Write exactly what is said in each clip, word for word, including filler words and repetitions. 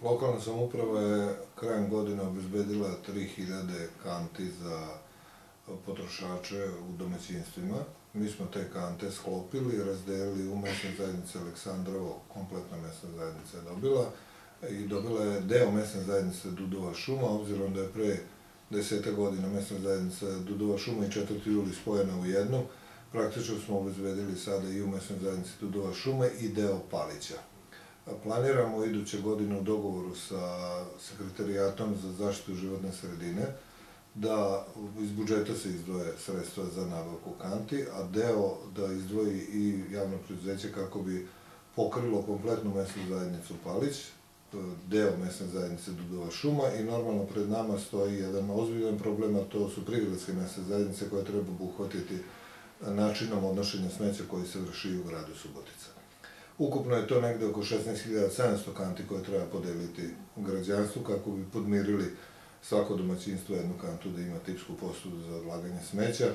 Lokalna samouprava je krajem godine obezbedila tri hiljade kanti za potrošače u domaćinstvima. Mi smo te kante sklopili, razdelili u mesnoj zajednici Aleksandrovo, kompletna mesna zajednica je dobila, i dobila je deo mesne zajednice Dudova šuma, obzirom da je pre deseta godina mesna zajednica Dudova šuma i četvrti juli spojena u jednu. Praktično smo obezbedili sada i u mesnoj zajednici Dudova šume i deo Palića. Planiramo iduće godine u dogovoru sa Sekretarijatom za zaštitu životne sredine da iz budžeta se izdvoje sredstva za nabavku kanti, a deo da izdvoji i javno preduzeće kako bi pokrilo kompletnu mesnu zajednicu Palić, deo mesne zajednice Dudova šuma, i normalno pred nama stoji jedan ozbiljan problem, a to su prigradske mesne zajednice koje treba obuhvatiti načinom odnošenja smeća koji se vrši u gradu Subotica. Ukupno je to negde oko šesnaest hiljada sedamsto kanti koje treba podeliti građanstvu kako bi podmirili svako domaćinstvo jednu kantu da ima tipsku posudu za odlaganje smeća.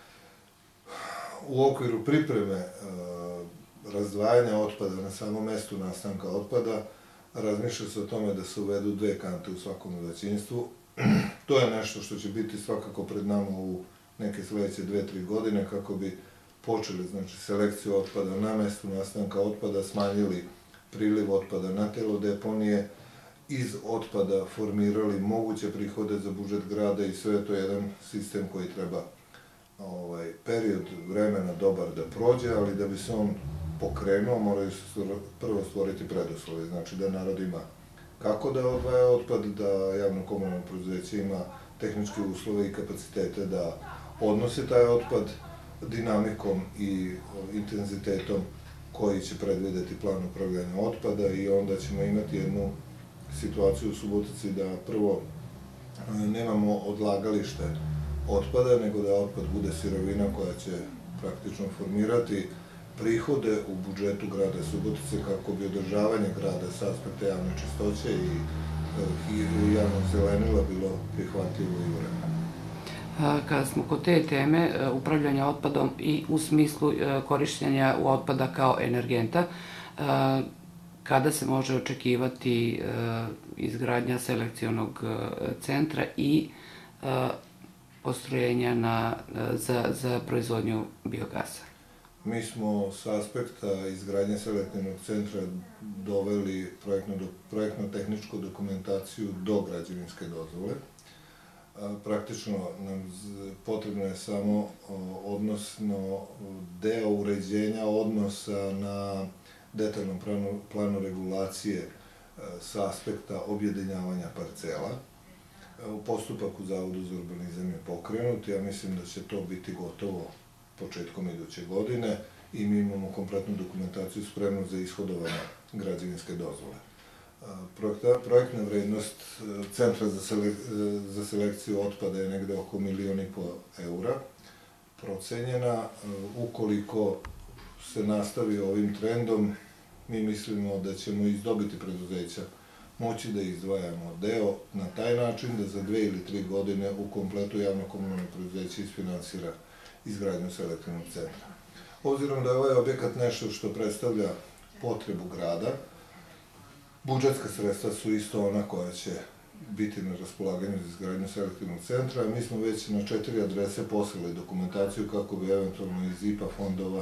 U okviru pripreme razdvajanja otpada na samom mestu nastanka otpada razmišlja se o tome da se uvedu dve kante u svakom domaćinstvu. To je nešto što će biti svakako pred nama u neke sledeće dve do tri godine kako bi počeli, znači, selekciju otpada na mestu nastanka otpada, smanjili priliv otpada na telo deponije, iz otpada formirali moguće prihode za budžet grada i sve to je jedan sistem koji treba period vremena dobar da prođe, ali da bi se on pokrenuo moraju se prvo stvoriti preduslovi, znači da narod ima kako da odvaja otpad, da javno-komunalno preduzeće ima tehničke uslove i kapacitete da odnose taj otpad dinamikom i intenzitetom koji će predvideti plan upravljanja otpada, i onda ćemo imati jednu situaciju u Subotici da prvo nemamo odlagalište otpada, nego da otpad bude sirovina koja će praktično formirati prihode u budžetu grada Subotice kako bi održavanje grada sa aspekta javne čistoće i javnog zelenila bilo prihvatljivo i uredno. Kada smo kod te teme upravljanja otpadom i u smislu korišćenja otpada kao energenta, kada se može očekivati izgradnja selekcionog centra i postrojenja za proizvodnju biogasa? Mi smo sa aspekta izgradnje selektivnog centra doveli projektno-tehničku dokumentaciju do građevinske dozvole. Praktično nam potrebno je samo odnosno deo uređenja odnosa na detaljnom planu regulacije sa aspekta objedinjavanja parcela. Postupak u Zavodu za urbanizam je pokrenut, ja mislim da će to biti gotovo početkom iduće godine i mi imamo kompletnu dokumentaciju spremnu za ishodovanje građevinske dozvole. Projektna vrednost Centra za selekciju otpada je negde oko milion i po eura procenjena. Ukoliko se nastavi ovim trendom, mi mislimo da ćemo iz dobiti preduzeća moći da izdvajamo deo na taj način da za dve ili tri godine u kompletu javno-komunalno preduzeće isfinansira izgradnju selektivnog centra. Obzirom da je ovaj objekat nešto što predstavlja potrebu grada, budžetska sredstva su isto ona koja će biti na raspolaganju za izgradnju selektivnog centra. Mi smo već na četiri adrese poslali dokumentaciju kako bi eventualno iz I P A fondova,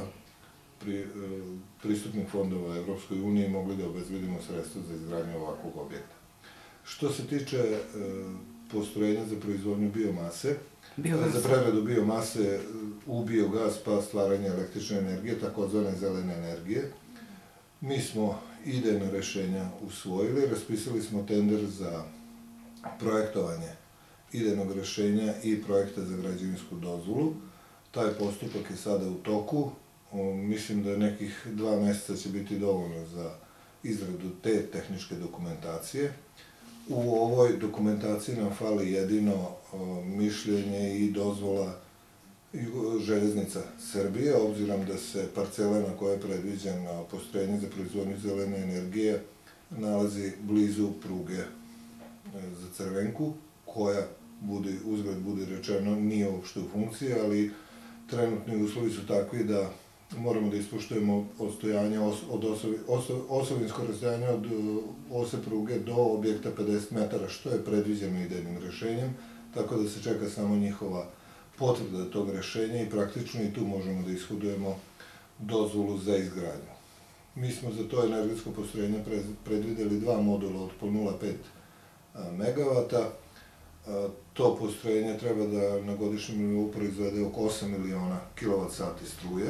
pristupnih fondova Evropskoj uniji, mogli da obezbedimo sredstva za izgradnju ovakvog objekta. Što se tiče postrojenja za proizvodnju biomase, za preradu biomase u biogas pa stvaranje električne energije, takozvane zelene energije, mi smo idejna rešenja usvojili, raspisali smo tender za projektovanje idejnog rešenja i projekta za građevinsku dozvolu. Taj postupak je sada u toku. Mislim da nekih dva meseca će biti dovoljno za izradu te tehničke dokumentacije. U ovoj dokumentaciji nam fali jedino mišljenje i dozvola Železnica Srbije, obzirom da se parcela na kojoj je predviđeno postrojenje za proizvodnju zelene energije nalazi blizu pruge za Crvenku, koja, uzgled bude rečeno, nije uopšte u funkciji, ali trenutni uslovi su takvi da moramo da ispoštujemo odstojanje od osovinsko rastojanje od ose pruge do objekta pedeset metara, što je predviđeno idejnim rešenjem, tako da se čeka samo njihova potvrda tog rešenja i praktično i tu možemo da ishodujemo dozvolu za izgradnju. Mi smo za to energetsko postrojenje predvideli dva modula od po nula zarez pet megavata. To postrojenje treba da na godišnjem nivou proizvede oko osam miliona kilovat sati struje.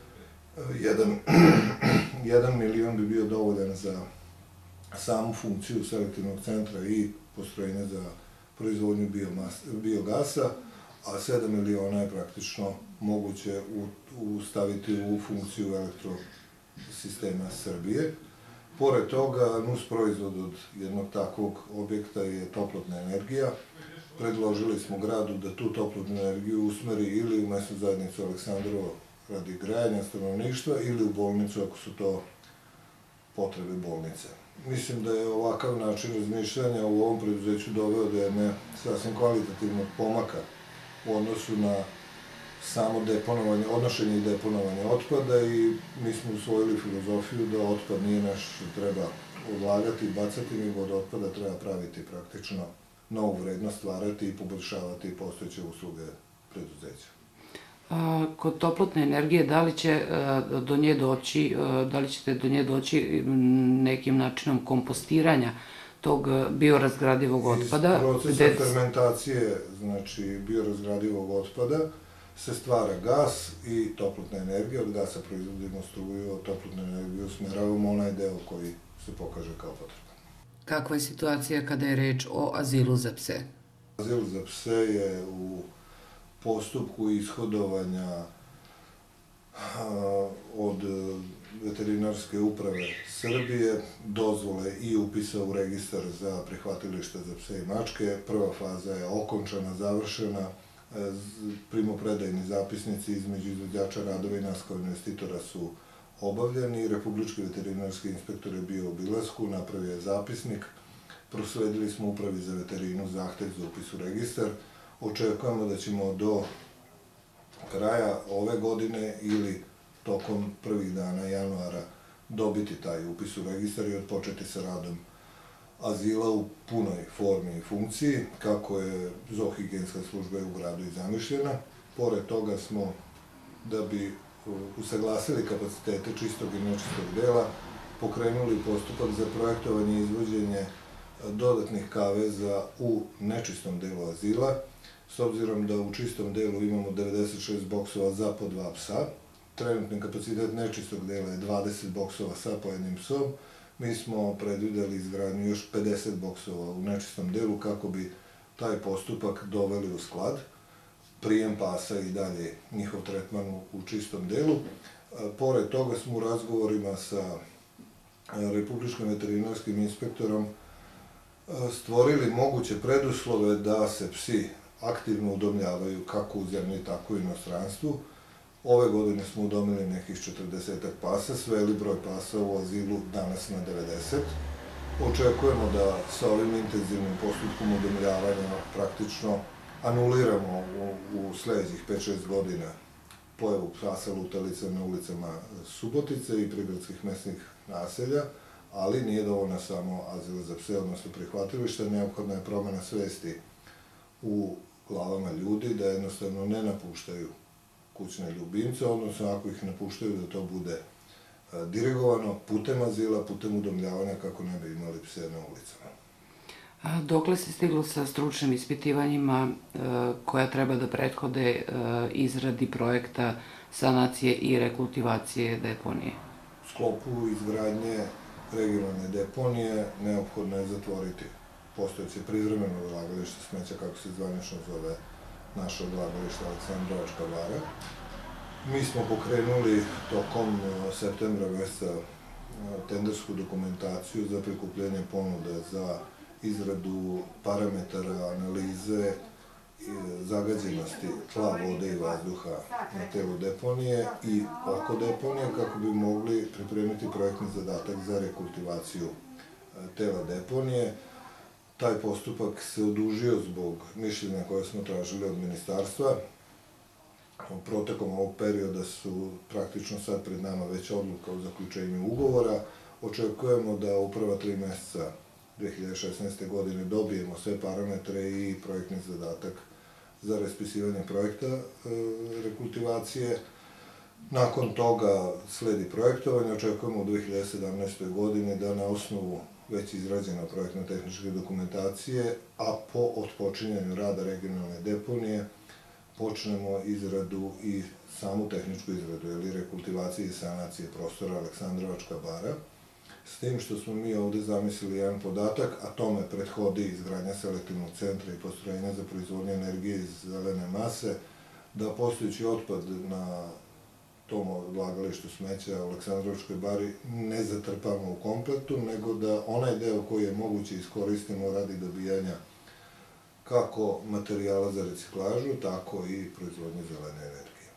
Jedan milion bi bio dovoljan za samu funkciju selektivnog centra i postrojenja za proizvodnju biogasa, a sedam miliona je praktično moguće ustaviti u funkciju elektrosistema Srbije. Pored toga, nus proizvod od jednog takvog objekta je toplotna energija. Predložili smo gradu da tu toplotnu energiju usmeri ili u mesnu zajednicu Aleksandrovo radi grejanja stanovništva ili u bolnicu ako su to potrebe bolnice. Mislim da je ovakav način razmišljanja u ovom preduzeću doveo do jedne sasvim kvalitativnog pomaka u odnosu na samo deponovanje, odnošenje i deponovanje otpada i mi smo usvojili filozofiju da otpad nije nešto što treba odlagati i bacati, nego od otpada treba praviti praktično novu vrednost, stvarati i poboljšavati postojeće usluge preduzeća. Kod toplotne energije, da li će do nje doći, da li ćete do nje doći nekim načinom kompostiranja tog biorazgradivog otpada? Iz procesa fermentacije, znači biorazgradivog otpada, se stvara gas i toplotna energija. Od gasa proizvodimo struju, od toplotne energije usmeravamo onaj deo koji se pokaže kao potreban. Kakva je situacija kada je reč o azilu za pse? Azil za pse je u postupku ishodovanja od veterinarske uprave Srbije, dozvole i upisa u registar za prihvatilište za pse i mačke. Prva faza je okončana, završena. Primopredajni zapisnici između izvođača radova i nas kao investitora su obavljeni. Republički veterinarski inspektor je bio u obilasku, napravio je zapisnik. Prosledili smo upravi za veterinu zahtev za upis u registar. Očekujemo da ćemo do kraja ove godine ili tokom prvih dana januara dobiti taj upis u registar i odpočeti sa radom azila u punoj formi i funkciji, kako je zoohigijenska služba u gradu i zamišljena. Pored toga smo, da bi usaglasili kapacitete čistog i nečistog dela, pokrenuli postupak za projektovanje i izvođenje dodatnih kaveza u nečistom delu azila, s obzirom da u čistom delu imamo devedeset šest boksova za po dva psa. Trenutni kapacitet nečistog dela je dvadeset boksova sa po jednim psom. Mi smo predvideli izgradnju još pedeset boksova u nečistom delu kako bi taj postupak doveli u sklad. Prijem pasa i dalje njihov tretman u čistom delu. Pored toga smo u razgovorima sa Republičkim veterinarskim inspektorom stvorili moguće preduslove da se psi aktivno udomljavaju kako u zemlji, tako i u inostranstvu. Ove godine smo udomili nekih četrdesetak pasa, sveli broj pasa u azilu danas na devedeset. Očekujemo da sa ovim intenzivnim postupkom udomljavanja praktično anuliramo u sledećih pet šest godina pojavu pasa lutalica na ulicama Subotice i prigradskih mesnih naselja, ali nije dovoljno samo azil za pse, odnosno prihvatilište, neophodna je promena svesti u glavama ljudi da jednostavno ne napuštaju kućne ljubimce, odnosno ako ih napuštaju da to bude dirigovano putem azila, putem udomljavanja kako ne bi imali pse na ulicama. Dokle se stiglo sa stručnim ispitivanjima koja treba da prethode izradi projekta sanacije i rekultivacije deponije? U sklopu izgradnje regionalne deponije neophodno je zatvoriti postojeće privremeno odlagalište smeća, kako se zvanično zove naše odlagalište Aleksandrovačka bara. Mi smo pokrenuli tokom septembra meseca tendersku dokumentaciju za prikupljanje ponuda za izradu parametara analize zagađenosti tla, vode i vazduha na telu deponije i oko deponije kako bi mogli pripremiti projektni zadatak za rekultivaciju tela deponije. Taj postupak se odužio zbog mišljenja koje smo tražili od ministarstva. protekom ovog perioda su praktično sad pred nama već odluka o zaključenju ugovora. Očekujemo da u prva tri meseca dve hiljade šesnaeste. godine dobijemo sve parametre i projektni zadatak za raspisivanje projekta rekultivacije. Nakon toga sledi projektovanje, očekujemo u dve hiljade sedamnaestoj. godini da na osnovu već izrađene projektno-tehničke dokumentacije, a po otpočinjanju rada regionalne deponije, počnemo izradu i samu tehničku izradu, ili rekultivacije i sanacije prostora Aleksandrovačka bara, s tim što smo mi ovde zamislili jedan podatak, a tome prethodi izgradnja selektivnog centra i postrojenja za proizvodnju energije iz zelene mase, da postojeći otpad na tom odlagalištu smeća u Aleksandrovačkoj bari ne zatrpamo u kompletu, nego da onaj deo koji je moguće iskoristimo radi dobijanja kako materijala za reciklažu, tako i proizvodnje zelene energije.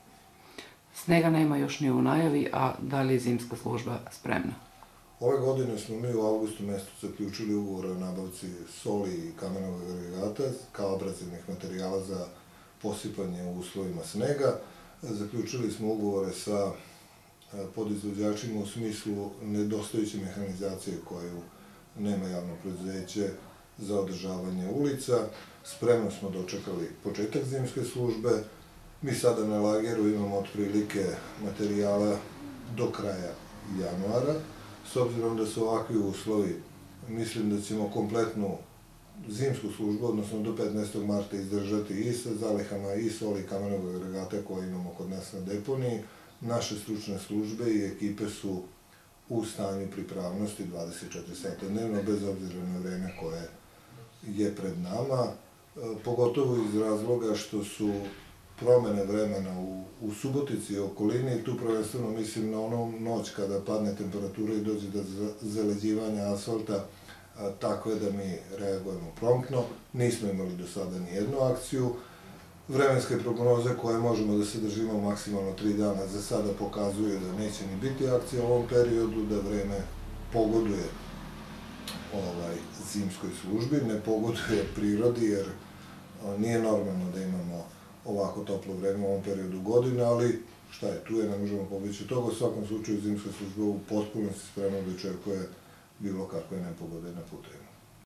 Snega nema još ni u najavi, a da li je zimska služba spremna? Ove godine smo mi u avgustu mesecu zaključili ugovor o nabavci soli i kamenog agregata kao abrazivnih materijala za posipanje u uslovima snega. Zaključili smo ugovore sa podizvođačima u smislu nedostajuće mehanizacije koju nema javno preduzeće za održavanje ulica. Spremno smo dočekali početak zimske službe. Mi sada na lageru imamo otprilike materijala do kraja januara. S obzirom da su ovakvi uslovi, mislim da ćemo kompletnu zimsku službu, odnosno do petnaestog marta izdržati i sa zalihama i soli i kamenog agregata koje imamo kod nas na deponiji. Naše stručne službe i ekipe su u stanju pripravnosti dvadeset četiri sata dnevno, bez obzira na vreme koje je pred nama, pogotovo iz razloga što su promene vremena u, u Subotici i okolini, i tu prvenstveno mislim na onu noć kada padne temperatura i dođe do zaleđivanja asfalta, a, takve da mi reagujemo promptno. Nismo imali do sada ni jednu akciju. Vremenske prognoze koje možemo da se držimo maksimalno tri dana za sada pokazuje da neće ni biti akcija u ovom periodu, da vreme pogoduje ovaj, zimskoj službi, ne pogoduje prirodi, jer a, nije normalno da imamo ovako toplo vreme u ovom periodu godine, ali šta je, tu je, ne možemo pobeći od toga. U svakom slučaju zimska služba u potpunosti spremno da očekuje bilo kakve nepogode na putu.